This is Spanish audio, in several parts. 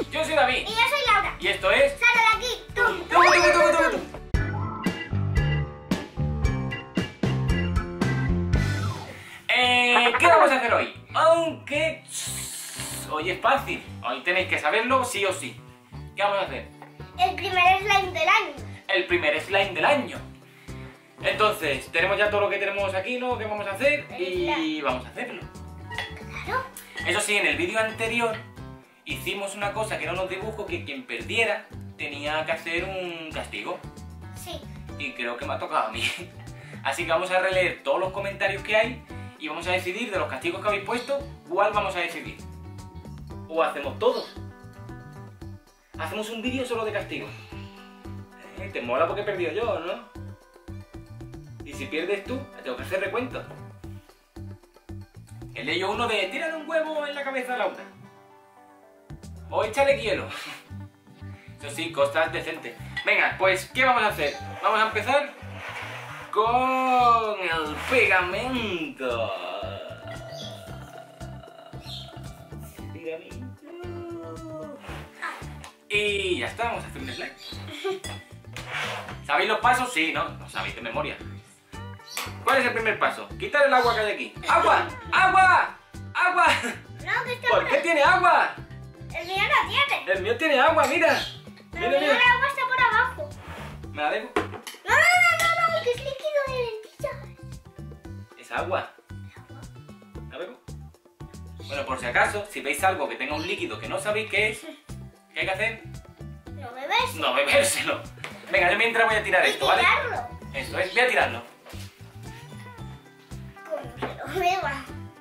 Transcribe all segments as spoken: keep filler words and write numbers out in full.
Yo soy David. Y yo soy Laura. Y esto es... ¡Sal de aquí! ¡Tum! ¡Tum, tum, tum, tum, tum! Eh, ¿Qué vamos a hacer hoy? Aunque... Hoy es fácil. Hoy tenéis que saberlo sí o sí. ¿Qué vamos a hacer? El primer slime del año. El primer slime del año. Entonces, tenemos ya todo lo que tenemos aquí, ¿no? Que vamos a hacer y vamos a hacerlo. Claro. Eso sí, en el vídeo anterior hicimos una cosa que era unos dibujos que quien perdiera tenía que hacer un castigo. Sí. Y creo que me ha tocado a mí. Así que vamos a releer todos los comentarios que hay y vamos a decidir de los castigos que habéis puesto cuál vamos a decidir. O hacemos todos. Hacemos un vídeo solo de castigos. Eh, te mola porque he perdido yo, ¿no? Y si pierdes tú, tengo que hacer recuento. He leído uno de tírale un huevo en la cabeza a Laura. O échale hielo. Eso sí, cosas decentes. Venga, pues, ¿qué vamos a hacer? Vamos a empezar con el pegamento. El pegamento. Y ya está, vamos a hacer un slime. ¿Sabéis los pasos? Sí, ¿no? Lo sabéis de memoria. ¿Cuál es el primer paso? Quitar el agua que hay aquí. ¡Agua! ¡Agua! ¡Agua! No, que está ¿Por por qué tiene agua? El mío no tiene. El mío tiene agua, mira. El Mira, mío mira. el agua está por abajo. ¿Me la dejo? No, no, no, no, no, que es líquido de lentillas. Es agua. ¿La bebo? Bueno, por si acaso, si veis algo que tenga un líquido que no sabéis qué es, ¿qué hay que hacer? No bebes. No bebérselo. Venga, yo mientras voy a tirar Y esto, ¿vale? tirarlo. Esto es, voy a tirarlo. Como se lo beba.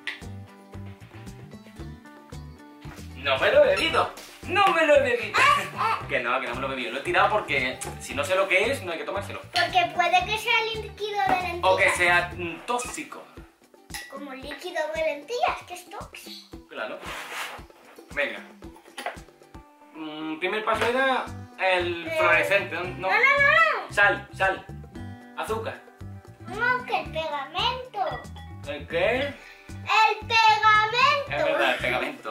¡No me lo he bebido! ¡No me lo he bebido! Que no, que no me lo he bebido. Lo he tirado porque si no sé lo que es, no hay que tomárselo. Porque puede que sea líquido de lentillas. O que sea mm, tóxico. Como líquido de lentillas, que es tóxico. Claro. Venga. Mm, primer paso era el Eh, fluorescente. No, No, no, no, Sal, sal. Azúcar. no. No, que el pegamento. ¿El qué? El pegamento. Es verdad, el pegamento.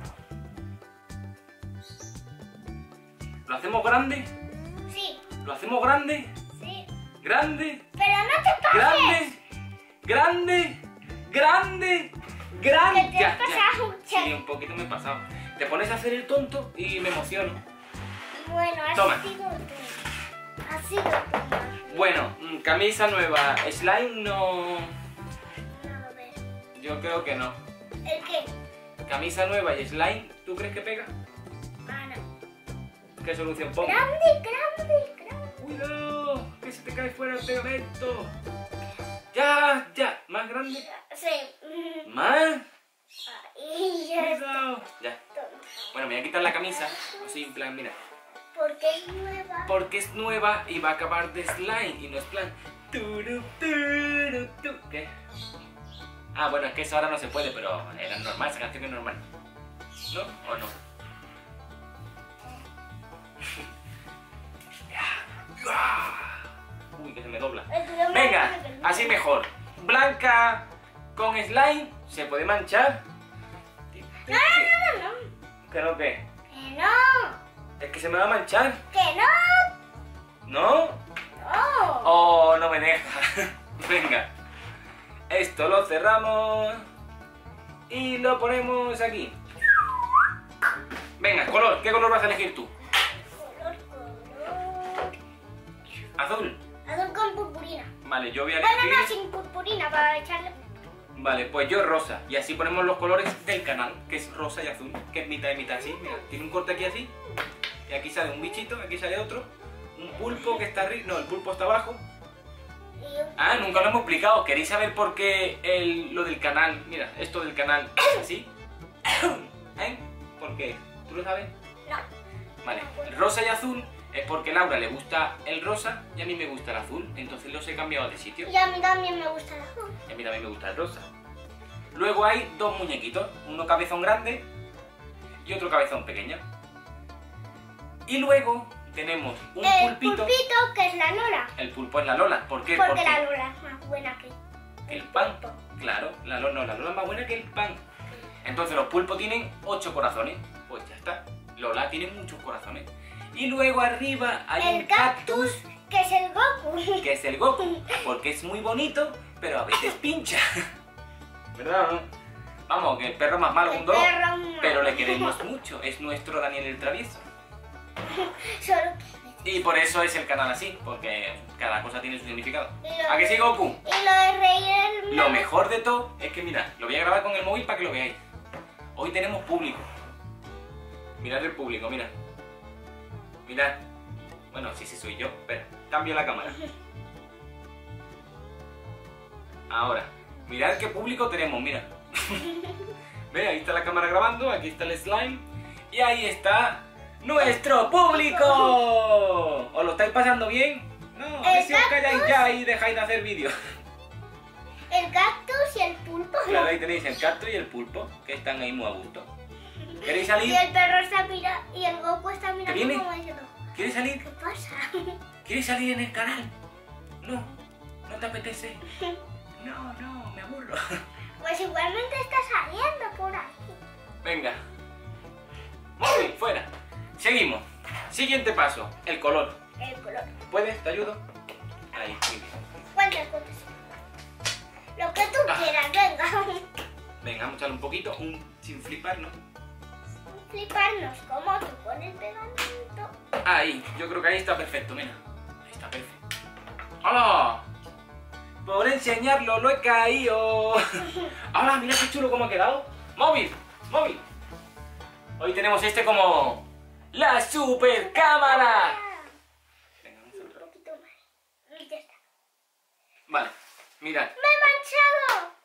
¿Lo hacemos grande? Sí, ¿Lo hacemos grande? sí. ¿Grande? Pero no te pases. ¡Grande! ¡Grande! ¡Grande! ¡Grande! Que te has pasado, Sí, Char. un poquito me he pasado. Te pones a hacer el tonto y me emociono. Bueno, ha Toma. sido tú. Ha sido tú. Bueno, mm, camisa nueva. Slime no... No lo ves. Yo creo que no. ¿El qué? Camisa nueva y slime, ¿tú crees que pega? Ah, no. ¿Qué solución pongo? Grande, grande, grande. ¡Cuidado! ¡Que se te cae fuera el pegamento! ¡Ya! ¡Ya! ¿Más grande? Sí. Mm. ¿Más? Ahí ya está. ¡Cuidado! Ya. Bueno, me voy a quitar la camisa. Así, en plan, mira. Porque es nueva. Porque es nueva y va a acabar de slime y no es plan... turu, turu, tu. ¿Qué? Ah, bueno, es que eso ahora no se puede, pero era normal, esa canción es normal. ¿No? ¿O no? Uy, que se me dobla. El tuyo me Venga, parece que no. así mejor. Blanca con slime se puede manchar. No, no, no, no. ¿Que no qué? Que no. Es que se me va a manchar. Que no. ¿No? No. Oh, no me deja. Venga. Esto lo cerramos. Y lo ponemos aquí. Venga, color. ¿Qué color vas a elegir tú? Color, color. Azul. Azul con purpurina. Vale, yo voy a Bueno, elegir... no, sin purpurina, para echarle. Vale, pues yo rosa. Y así ponemos los colores del canal, que es rosa y azul, que es mitad y mitad así. Mira, tiene un corte aquí así. Y aquí sale un bichito, aquí sale otro. Un pulpo que está arriba. No, el pulpo está abajo. Y un- Ah, nunca lo hemos explicado. ¿Queréis saber por qué el, lo del canal? Mira, esto del canal es así. ¿Eh? ¿Por qué? ¿Tú lo sabes? No. Vale, rosa y azul es porque a Laura le gusta el rosa y a mí me gusta el azul. Entonces los he cambiado de sitio. Y a mí también me gusta el azul. Y a mí también me gusta el rosa. Luego hay dos muñequitos, uno cabezón grande y otro cabezón pequeño. Y luego tenemos un El pulpito. pulpito, que es la Lola. El pulpo es la Lola. ¿Por qué? Porque la Lola es más buena que que el pan. Claro, la Lola, no, la Lola es más buena que el pan. Entonces los pulpos tienen ocho corazones. Pues ya está. Lola tiene muchos corazones. Y luego arriba hay un El cactus, que es el Goku. que es el Goku, porque es muy bonito, pero a veces pincha. ¿Verdad o no? Vamos, que el perro más malo El un dos, perro malo. pero le queremos mucho. Es nuestro Daniel el Travieso. Solo... Y por eso es el canal así, porque cada cosa tiene su significado. Y lo ¿A que sí, Goku? Y lo de reír el... Lo mejor de todo es que, mirad, lo voy a grabar con el móvil para que lo veáis. Hoy tenemos público. Mirad el público, mirad. Mirad. Bueno, sí, sí soy yo. Espera, cambio la cámara. Ahora, mirad qué público tenemos, mira. Ve, ahí está la cámara grabando, aquí está el slime. Y ahí está ¡nuestro público! ¿Os lo estáis pasando bien? No, a ver si os calláis ya y dejáis de hacer vídeos. El cactus y el pulpo. Claro, ahí tenéis el cactus y el pulpo, que están ahí muy a gusto. ¿Queréis salir? Y el perro está mirando, y el Goku está mirando viene? como diciendo, ¿Quieres salir? ¿qué pasa? ¿Quieres salir en el canal? No, ¿no te apetece? No, no, me aburro. Pues igualmente está saliendo por ahí. Venga. Móvil, fuera. Seguimos. Siguiente paso, el color. El color. ¿Puedes? ¿Te ayudo? Ahí, muy bien. ¿Cuántas cosas? Lo que tú Ah. quieras, venga. Venga, vamos a echarle un poquito, un sin fliparnos. Fliparnos como tú con el pegamento. Ahí, yo creo que ahí está perfecto, mira. Ahí está perfecto. ¡Hola! Por enseñarlo lo he caído. ¡Hola! Mira qué chulo cómo ha quedado. ¡Móvil! ¡Móvil! Hoy tenemos este como la super cámara. Venga, vamos a Un entrar. poquito más. Y ya está. Vale, mirad. ¡Me he manchado!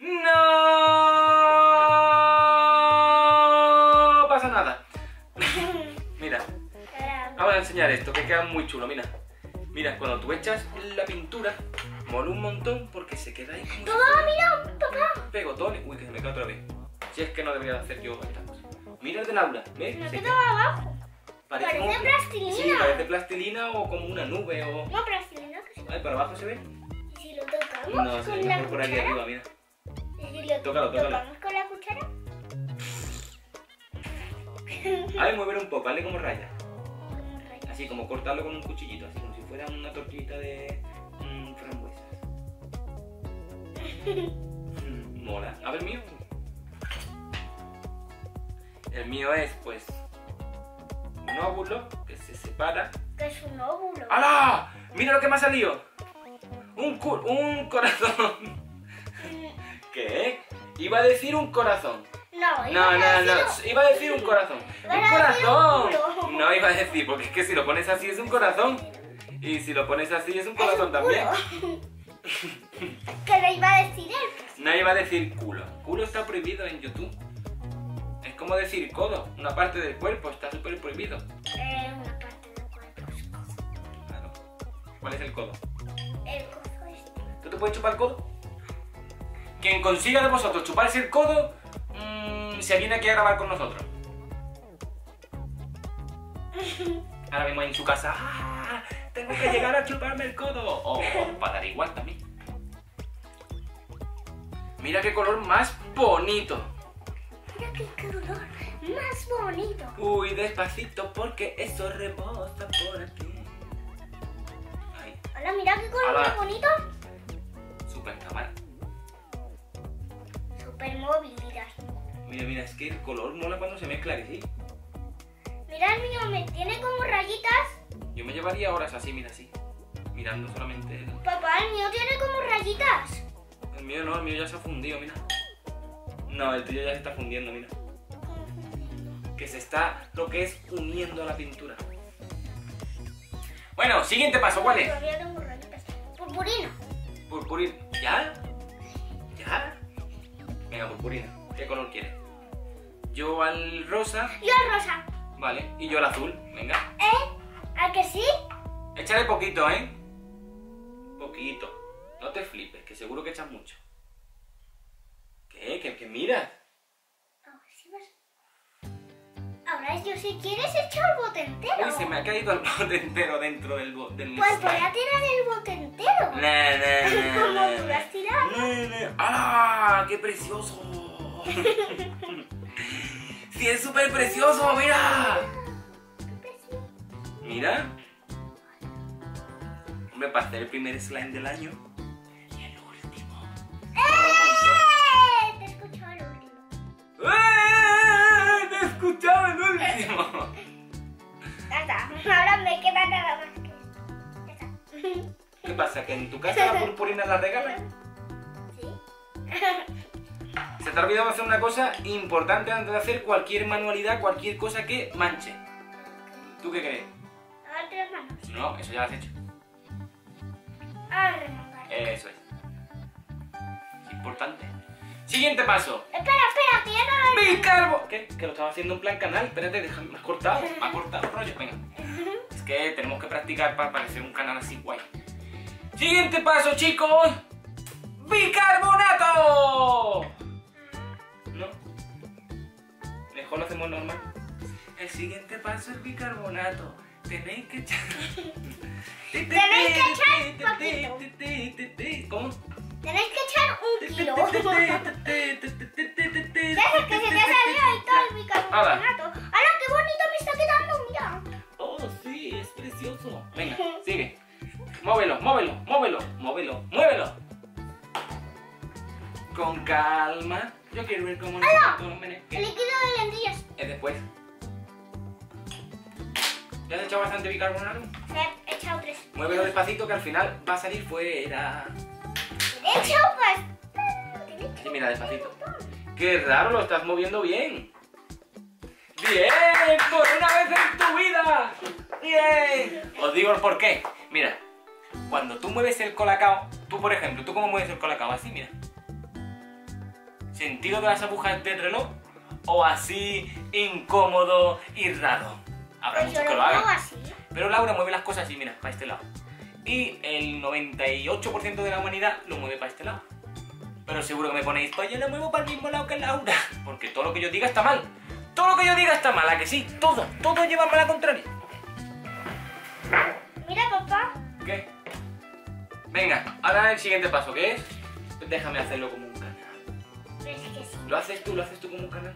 ¡No pasa nada! Mira, Caramba. vamos a enseñar esto que queda muy chulo, mira. Mira, cuando tú echas la pintura, mola un montón porque se queda ahí como si ¡Papá, fuera mira! ¡Papá! pegotones. Uy, que se me cae otra vez. Si es que no debería de hacer yo estas cosas. Mira el de Laura, ¿ves? Me Se quedo abajo. parece parece como- plastilina. Sí, parece plastilina o como una nube o... No, pero si no, que se... Ay, ¿para abajo se ve? ¿Y si lo tocamos No, se ve con la mejor por aquí cuchara? arriba, mira. ¿Y si lo Tócalo, tócalo. tocamos con la cuchara? Ay, mover un poco, hazle como raya. Como rayos. Así como cortarlo con un cuchillito, así como si fuera una tortillita de mm, frambuesas. Mm, Mola. A ver, el mío. El mío es, pues, un óvulo que se separa. Que es un óvulo. ¡Hala! ¡Mira lo que me ha salido! Un, cu- un corazón. ¿Qué? Iba a decir un corazón. No, No, no, no. Iba a decir un corazón. Iba ¡Un a decir corazón! un culo. No iba a decir, porque es que si lo pones así es un corazón. Y si lo pones así es un corazón también. Que le iba a decir él. No iba a decir culo. Culo está prohibido en YouTube. Es como decir codo. Una parte del cuerpo está súper prohibido. Eh, una parte del cuerpo es codo. Claro. ¿Cuál es el codo? El codo este. ¿Tú te puedes chupar el codo? Quien consiga de vosotros chuparse el codo, mmm, se viene aquí a grabar con nosotros. Ahora mismo en su casa, ¡ah! Tengo que llegar a chuparme el codo. O para dar igual también. Mira qué color más bonito. Mira qué color más bonito. Uy, despacito porque eso rebosa por aquí. Ay, Hola, mira qué color Hola. más bonito. super cámara. Super móvil, mira. Mira, mira, es que el color mola cuando se mezcla, que sí. Mira el mío, me tiene como rayitas. Yo me llevaría horas así, mira, así. Mirando solamente el... Papá, el mío tiene como rayitas. El mío no, el mío ya se ha fundido, mira. No, el tuyo ya se está fundiendo, mira. Que se está, lo que es, uniendo a la pintura. Bueno, siguiente paso, ¿cuál es? Todavía tengo rayitas. Purpurina. Purpurina. ¿Ya? ¿Ya? Venga, purpurina. ¿Qué color quieres? Yo al rosa, Yo el rosa. vale. Y yo al azul, venga. ¿Eh? ¿A que sí? Échale poquito, ¿eh? Poquito. No te flipes, que seguro que echas mucho. ¿Qué? ¿Qué, qué miras? Ahora sí vas. Ahora yo si quieres echo el bote entero. Uy, se me ha caído el bote entero dentro del bote. Del Pues voy slime. a tirar el bote entero. Na, na, na, Como na, tú lo na. has tirado. Na, na. ¡Ah! ¡Qué precioso! ¡Sí, es súper precioso! ¡Mira! Mira. Hombre, para hacer el primer slime del año. Y el último. ¡Eh! Te he escuchado el último. ¡Eh! ¡Te he escuchado el último! Ya está. Ahora me queda nada más que esto. Ya está. ¿Qué pasa? ¿Que en tu casa la purpurina la regalan? Sí. Se te ha olvidado hacer una cosa importante antes de hacer cualquier manualidad, cualquier cosa que manche. ¿Tú qué crees? Ahora tres manos. No, eso ya lo has hecho. Ahora remontar. Eso es. Es importante. Siguiente paso. Espera, espera, que ya no lo Bicarbo. ¿Qué? Que lo estaba haciendo en plan canal. Espérate, déjame. Me has cortado. Me has cortado el rollo. Venga. Es que tenemos que practicar para parecer un canal así guay. Siguiente paso, chicos. ¡Bicarbonato! ¿No? Mejor lo hacemos normal. El siguiente paso es bicarbonato. Tenéis que echar... Tenéis que echar poquito. ¿Cómo? Tenéis que echar un kilo. Deja que se te ha salido ahí todo el bicarbonato. ¡Hala, qué bonito me está quedando! Mira. Oh, sí, es precioso. Venga, sigue. Móvelo, móvelo, móvelo, móvelo, muévelo. Con calma. Yo quiero ver cómo nos ¡Hala! los menes. El líquido de lentillas. Es después. ¿Ya has echado bastante bicarbonato? Se he echado tres. Muévelo despacito que al final va a salir fuera. He echado bastante. Sí, mira, despacito. ¡Qué raro! Lo estás moviendo bien. ¡Bien! ¡Por una vez en tu vida! ¡Bien! Os digo el por qué. Mira, cuando tú mueves el colacao, tú por ejemplo, ¿tú cómo mueves el colacao? Así, mira. ¿Sentido de las agujas del reloj? ¿O así, incómodo y raro? Habrá Pues yo muchos que lo lo hagan. hago así. Pero Laura mueve las cosas así, mira, para este lado. Y el noventa y ocho por ciento de la humanidad lo mueve para este lado. Pero seguro que me ponéis, pues yo lo muevo para el mismo lado que Laura. Porque todo lo que yo diga está mal. Todo lo que yo diga está mal, ¿a que sí? Todo, todo lleva a la contraria. Mira, papá. ¿Qué? Venga, ahora el siguiente paso, ¿qué es? Pues déjame hacerlo como un canal. Pero es que sí. ¿Lo haces tú? ¿Lo haces tú como un canal?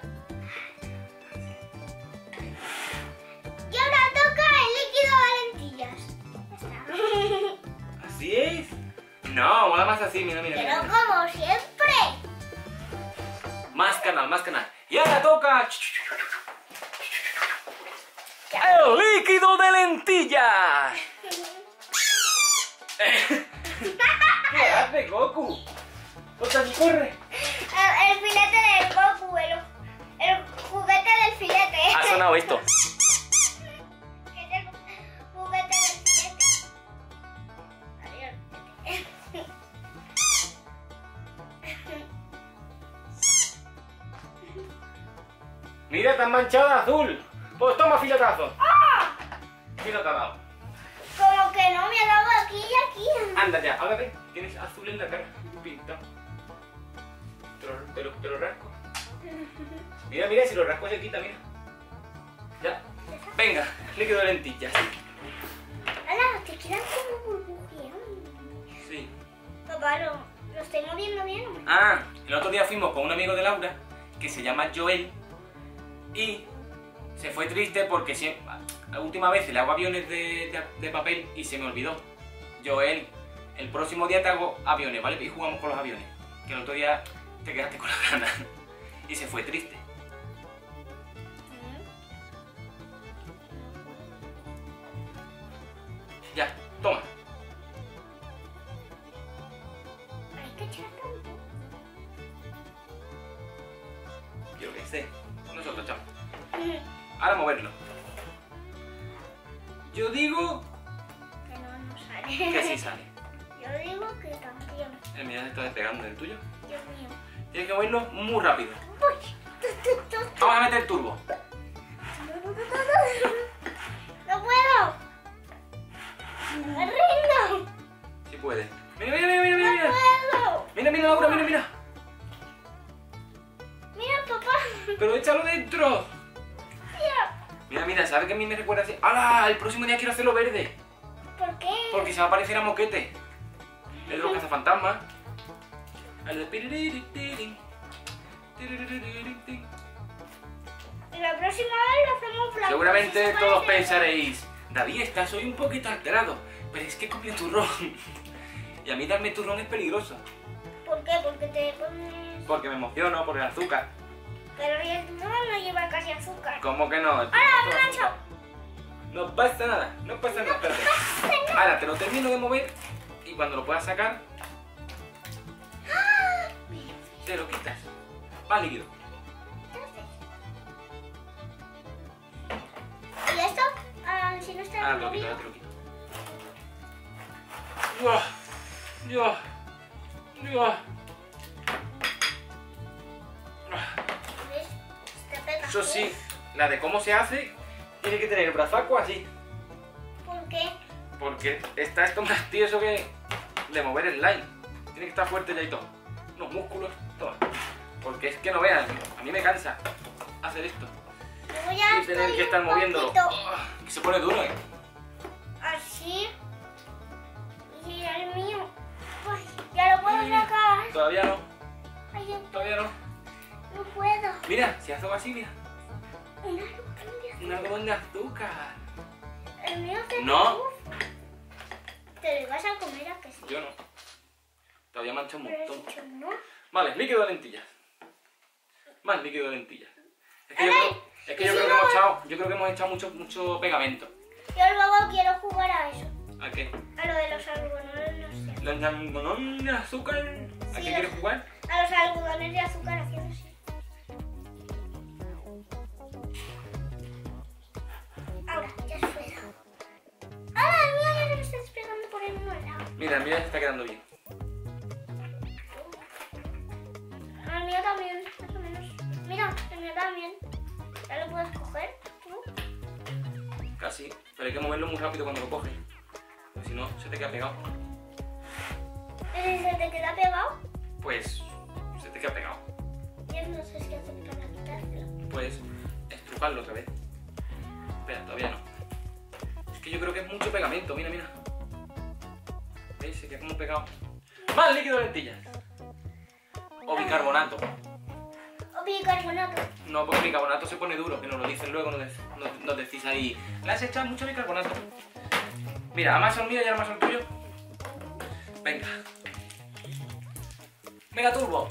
Y ahora toca el líquido de lentillas. Ya está. ¿Así es? No, mola más así, mira, mira, Pero mira. como siempre. Más canal, más canal. Y ahora toca... ¡El líquido de lentillas! ¿Qué hace, Goku? ¡Otra, corre! El, el filete del Goku, el, el juguete del filete. Ha sonado esto. Es el juguete del filete. Adiós. Mira, tan manchada azul. Pues toma filetazo. ¡Ah! ¿Quién no te ha dado? Como que no me ha dado aquí y aquí. Anda ya, ahora ve. Tienes azul en la cara. Pinta. Te lo, te lo, te lo rasco. Mira, mira, si lo rasco se quita, mira. Ya. Venga, líquido de lentillas. Hola, te quedan como burbujeando. Sí. Papá, ¿lo, lo estoy moviendo bien o no? Ah, el otro día fuimos con un amigo de Laura que se llama Joel y se fue triste porque si, la última vez le hago aviones de, de, de papel y se me olvidó. Joel, el próximo día te hago aviones, ¿vale? Y jugamos con los aviones. Que el otro día te quedaste con las ganas y se fue triste. Ya, toma. Hay que echar tanto. Yo que sé. Nosotros, chao. Ahora moverlo. Yo digo Que no, no sale. que sí sale. Yo digo que también. El mío se está despegando del tuyo. Dios mío. Tienes que moverlo muy rápido. Uy. Tu, tu, tu, tu. Vamos a meter turbo. No puedo. Me rindo. Si puedes. Mira, mira, mira, mira, mira. No Mira, puedo. mira, mira, Laura, mira, mira. Mira, papá. Pero échalo dentro. Mira. Mira, mira, ¿sabes que a mí me recuerda así? ¡Hala! El próximo día quiero hacerlo verde. ¿Por qué? Porque se va a parecer a Moquete. El de los cazafantasmas. El de... Y la próxima vez lo hacemos blanco. Seguramente si se todos parece- pensaréis, David, estás hoy un poquito alterado, pero es que comí turrón. Y a mí darme turrón es peligroso, ¿Por qué? Porque te pones... porque me emociono por el azúcar. Pero el turrón no lleva casi azúcar. ¿Cómo que no? ¡Hala, Todo plancha! azúcar. No pasa nada, no pasa nada, espérate. Ahora te lo termino de mover y cuando lo puedas sacar, te lo quitas. Va líquido. ¿Y esto? Ah, si no está Ah, te lo quito, movido. ya te lo quito. ¡Buah! ¡Dios! ¡Dios! ¿Ves? Te pega. Eso sí, la de cómo se hace, tiene que tener el brazaco así. ¿Por qué? Porque está esto más tieso que de mover el slime. Tiene que estar fuerte ya y todo. Los músculos, todo. Porque es que no vean, a mí me cansa hacer esto. Luego ya Y tener estoy que estar un moviéndolo. poquito Ah, que se pone duro, ¿eh? así. Y el mío. Ay, ya lo puedo sacar. Todavía no, Ay, yo todavía no. no puedo. Mira, si hago así, mira. Una locura. Un algodón de azúcar. El mío se No. ¿Te lo ibas a comer a que sí? Yo no. Todavía mancha un Pero has montón. dicho no. Vale, líquido de lentillas. Más líquido de lentillas. Es que yo Ay, creo, es que, yo y creo si que no- hemos echado, yo creo que hemos echado mucho, mucho pegamento. Yo luego quiero jugar a eso. ¿A qué? A lo de los algodones, no sé. ¿Los algodones de azúcar? ¿A Sí, qué los- quieres jugar? A los algodones de azúcar haciendo así. Ahora, ya es fuera. ¡Ah, el mío ya se me está despegando por el mismo lado! Mira, el mío ya está quedando bien. El mío también, más o menos. Mira, el mío también. ¿Ya lo puedes coger tú? Casi. Pero hay que moverlo muy rápido cuando lo coges. Porque si no, se te queda pegado. ¿Y si se te queda pegado? Pues se te queda pegado. Yo no sé qué hacer para quitártelo. Puedes estrujarlo otra vez. Espera, todavía no. Es que yo creo que es mucho pegamento, mira, mira. ¿Veis? Se queda como pegado. Más líquido de lentillas. O bicarbonato. O bicarbonato. No, porque el bicarbonato se pone duro, que nos lo dicen luego, nos, dec- nos- nos decís ahí. Le has echado mucho bicarbonato. Mira, Amazon mío y Amazon tuyo. Venga. Mega Turbo.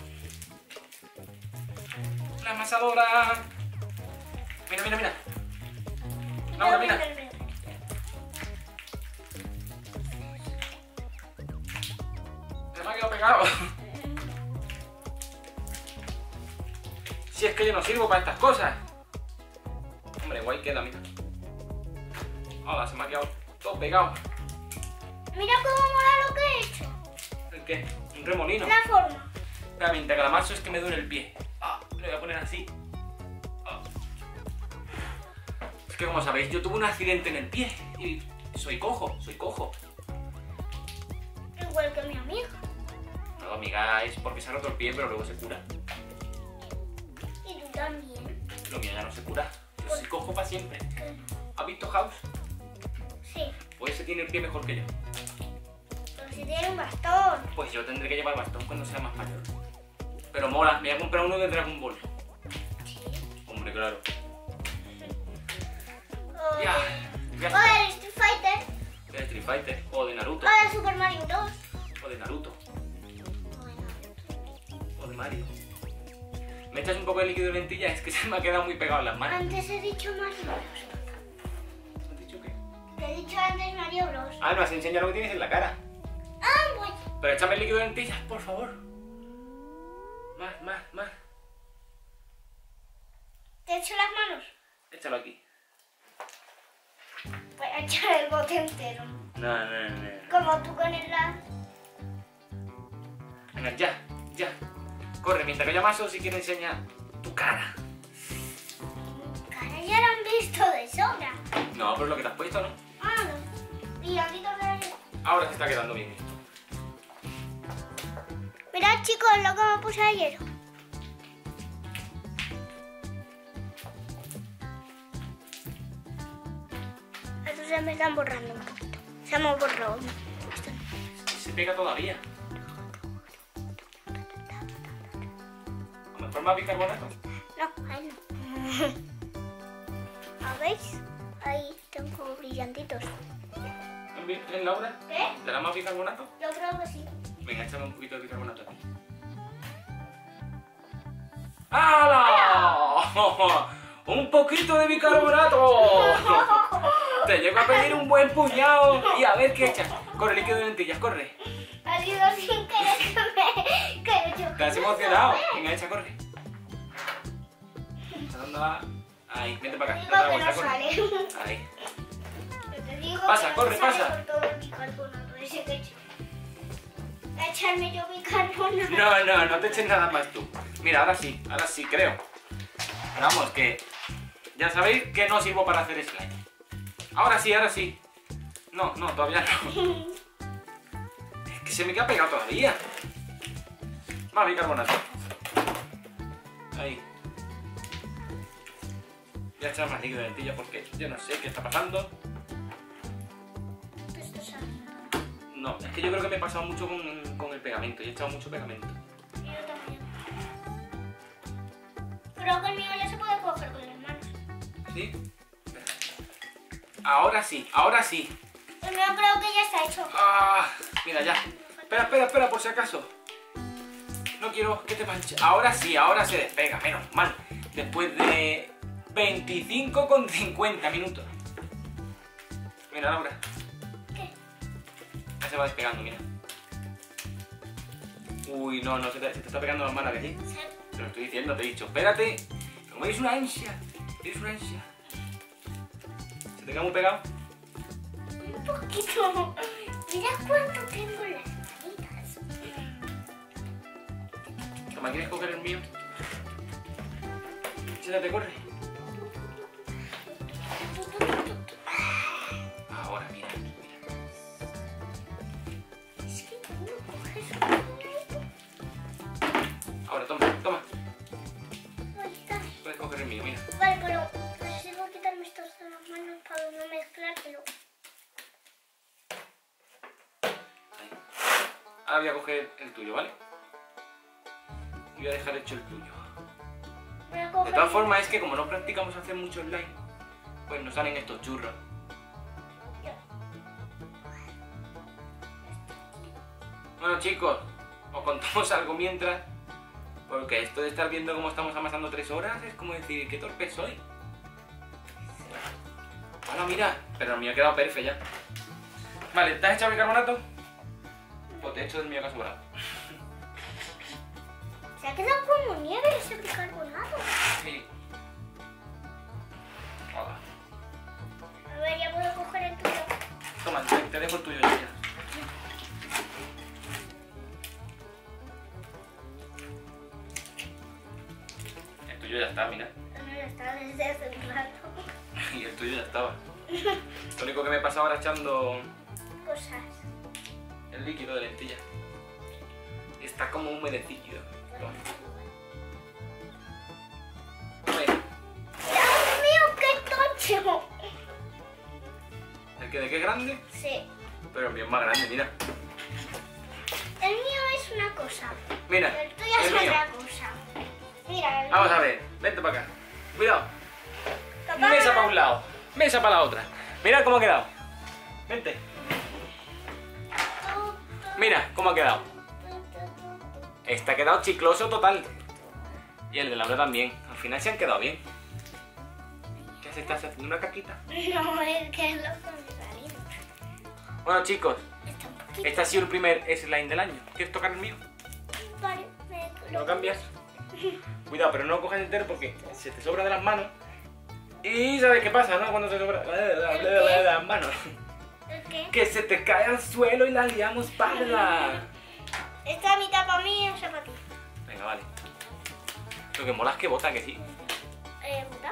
La amasadora. Mira, mira, mira. Laura, mira. Se me ha quedado pegado. Si es que yo no sirvo para estas cosas. Hombre, guay queda, mira. Hola, se me ha quedado todo pegado. Mira cómo mola lo que he hecho. ¿El qué? Un remolino. La forma. Espera, mientras que la amaso es que me duele el pie. Ah, le voy a poner así. Ah. Es que como sabéis, yo tuve un accidente en el pie y soy cojo, soy cojo. Igual que mi amiga. No, amiga, es porque se ha roto el pie, pero luego se cura. Y tú también. Lo mío ya no se cura. Yo soy cojo para siempre. ¿Has visto House? Sí. Pues ese tiene el pie mejor que yo. Pero si tiene un bastón. Pues yo tendré que llevar bastón cuando sea más mayor. Pero mola, me voy a comprar uno de Dragon Ball. Sí. Hombre, claro. O Ya, de- ya o está. del Street Fighter. De Street Fighter, o de Naruto, O de Super Mario Bros. o de Naruto, o de Mario. Me echas un poco de líquido de lentilla, es que se me ha quedado muy pegado en las manos. Antes he dicho Mario Bros. ¿Has dicho qué? Te he dicho antes Mario Bros. Ah, no has enseñado lo que tienes en la cara. Ah, pues. Pero échame el líquido de lentillas, por favor. Más, más, más. ¿Te he hecho las manos? Échalo aquí. Voy a echar el bote entero. No, no, no. Como tú con el la... Venga, ya, ya. Corre, mientras que yo amaso, si quieres enseñar tu cara. Cara ya lo han visto de sobra. No, pero lo que te has puesto, ¿no? Ah, no. Y aquí todavía. Ahora te está quedando bien esto. Mirad, chicos, lo que me puse ayer. Estos se me están borrando un poquito. Se me ha borrado uno. Se pega todavía. A lo mejor más bicarbonato. No, ahí no. ¿Veis? Ahí tengo brillantitos. ¿En, en Laura? ¿Qué? ¿Te da más bicarbonato? Yo creo que sí. Venga, échame un poquito de bicarbonato aquí. ¡Hala! ¡Un poquito de bicarbonato! Te llego a pedir un buen puñado y a ver qué echas. Corre, líquido de lentillas, corre. Ha sido sin querer que me... que he hecho. ¿Te has emocionado? Venga, echa, corre. ¿A dónde va? Ahí, vente para acá. Digo Date la que no vuelta, corre. sale. Ahí. Yo te digo Pasa, que corre, no sale pasa. por todo el bicarbonato ese que he hecho. A echarme yo bicarbonato. No, no, no te eches nada más tú. Mira, ahora sí, ahora sí, creo. Pero vamos, que ya sabéis que no sirvo para hacer slime. Ahora sí, ahora sí. No, no, todavía no. Es que se me queda pegado todavía. Más bicarbonato. Ahí. Voy a echar más líquido de lentilla porque yo no sé qué está pasando. Esto sale. No, es que yo creo que me he pasado mucho con, con el pegamento. Y he echado mucho pegamento. Y yo también. Creo que el mío ya se puede coger con las manos. ¿Sí? Ahora sí, ahora sí. El mío creo que ya está hecho. Ah, mira ya. Espera, espera, espera, por si acaso. No quiero que te manche. Ahora sí, ahora se despega, menos mal. Después de veinticinco con cincuenta minutos. Mira, Laura. ¿Qué? Ya se va despegando, mira. Uy, no, no, se te, se te está pegando las manos, ¿que sí? Sí. Te lo estoy diciendo, te he dicho. Espérate. Como eres una ansia. Eres una ansia. ¿Se te queda muy pegado? Un poquito. Mira cuánto tengo en las manitas. Toma, ¿quieres coger el mío? Siéntate, corre. Ahora, mira, mira. Es que no coges. Ahora, toma, toma. Ahí está. Puedes coger el mío, mira. Vale, pero necesito quitarme estos de las manos para no mezclártelo. Ahí. Ahora voy a coger el tuyo, ¿vale? Y voy a dejar hecho el tuyo. Voy a De coger. todas formas, es que como no practicamos hacer mucho slime, pues nos salen estos churros. Ya. Bueno, chicos, os contamos algo mientras. Porque esto de estar viendo cómo estamos amasando tres horas es como decir, qué torpe soy. Bueno, mira, pero el mío ha quedado perfecto ya. Vale, ¿te has echado bicarbonato? Pues te he hecho el mío que ha sobrado. Se ha quedado como nieve ese bicarbonato. Sí. Hola. A ver, ya puedo coger el tuyo. Toma, te, te dejo el tuyo ya. El tuyo ya está, mira. No, ya está desde hace un rato. Y el tuyo ya estaba. Lo único que me he pasado ahora echando Cosas. el líquido de lentilla. Está como humedecido. Toma. Toma. ¡Dios mío, qué tocho! ¿El que de qué es grande? Sí. Pero el mío es más grande, mira. El mío es una cosa. Mira, El tuyo el es mío. otra cosa. Mira, el Vamos mío. a ver, vente para acá. Cuidado. Papá. Mesa para un lado, mesa para la otra. Mira cómo ha quedado. Vente. Mira cómo ha quedado. Este ha quedado chicloso total. Y el de Laura también. Al final se han quedado bien. ¿Qué se está haciendo? ¿Una caquita? No, es que es lo que me salió. Bueno, chicos, Está un poquito. este ha sido el primer slime del año. ¿Quieres tocar el mío? Vale, me ¿Lo cambias? Cuidado, pero no lo cojas entero porque se te sobra de las manos. Y ¿sabes qué pasa, no? Cuando se sobra de las manos. ¿El qué? Que se te cae al suelo y la liamos parda. Esta mitad para mí y esa para ti. Venga, vale. Lo que mola es que bota, que sí. Eh, ¿verdad?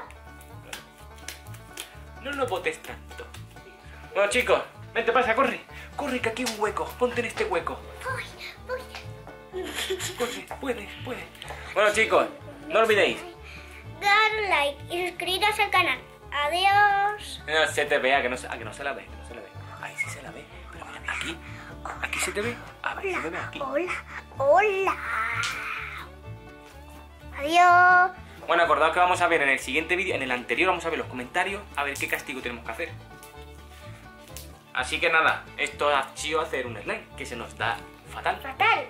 No lo botes tanto. Bueno, chicos, vente, pasa, corre. Corre, que aquí hay un hueco. Ponte en este hueco. Voy, voy. Corre, puedes, puedes. Bueno, chicos, no olvidéis. Dar un like y suscribiros al canal. Adiós. No se te vea, que no se, ah, que no se la ve, que no se la ve. Ahí sí se la ve. Pero mira, aquí, aquí se te ve. A ver, se te ve aquí. Hola, hola. Adiós. Bueno, acordaos que vamos a ver en el siguiente vídeo, en el anterior vamos a ver los comentarios, a ver qué castigo tenemos que hacer. Así que nada, esto ha sido hacer un slime, que se nos da fatal. Fatal.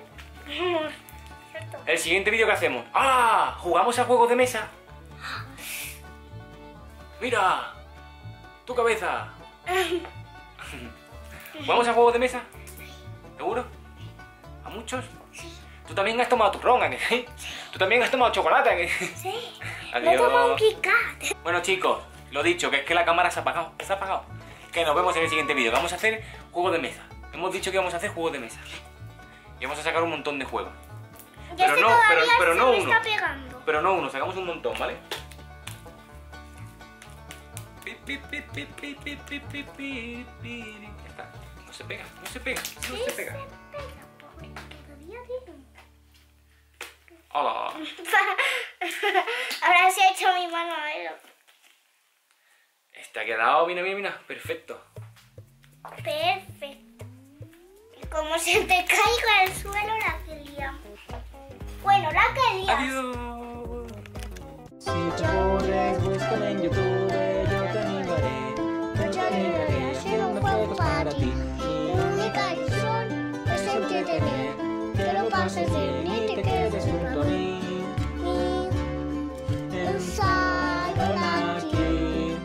El siguiente vídeo que hacemos. ¡Ah! ¿Jugamos a juegos de mesa? ¡Mira! ¡Tu cabeza! ¿Jugamos a juegos de mesa? ¿Seguro? ¿A muchos? Sí. ¿Tú también has tomado turrón? ¿A que sí? ¿Tú también has tomado chocolate? ¿A que sí? Sí. Adiós. Me tomo un Kit Kat. Bueno chicos, lo dicho, que es que la cámara se ha apagado. Se ha apagado. Que nos vemos en el siguiente vídeo. Vamos a hacer juegos de mesa. Hemos dicho que vamos a hacer juegos de mesa. Y vamos a sacar un montón de juegos. Ya Pero sé, no, todavía pero, pero se no me uno. está pegando. Pero no uno, sacamos un montón, ¿vale? Pi, pi, pi, pi, pi, pi, pi, pi, pi. Ya está. No se pega, no se pega, no Sí, se pega. porque todavía tiene. Hola. Ahora sí he hecho mi mano a él. Este ha quedado, mira, mira, mira, perfecto. Perfecto. Y como se te caiga al suelo, la que liamos. Bueno, la que liamos. Adiós. Si te aburres, búscame en YouTube, yo te animaré, yo te animaré haciendo juegos para ti. Mi única ilusión es entretener, que lo pases bien y te quedes junto a mí. Mi ensayo aquí.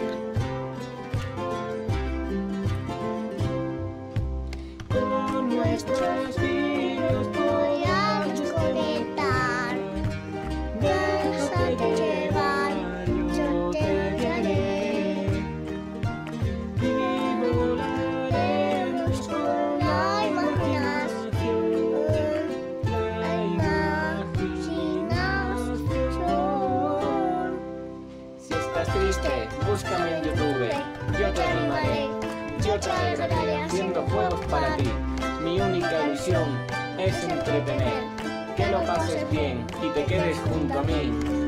Con nuestros vídeos voy a desconectar. Déjate llevar, yo te guiaré. Y volaremos Con la imaginación, la imaginación. Si estás triste, búscame en YouTube, yo te animaré, yo te alegraré haciendo juegos para ti. Mi única ilusión es entretener, que lo pases bien y te quedes junto a mí.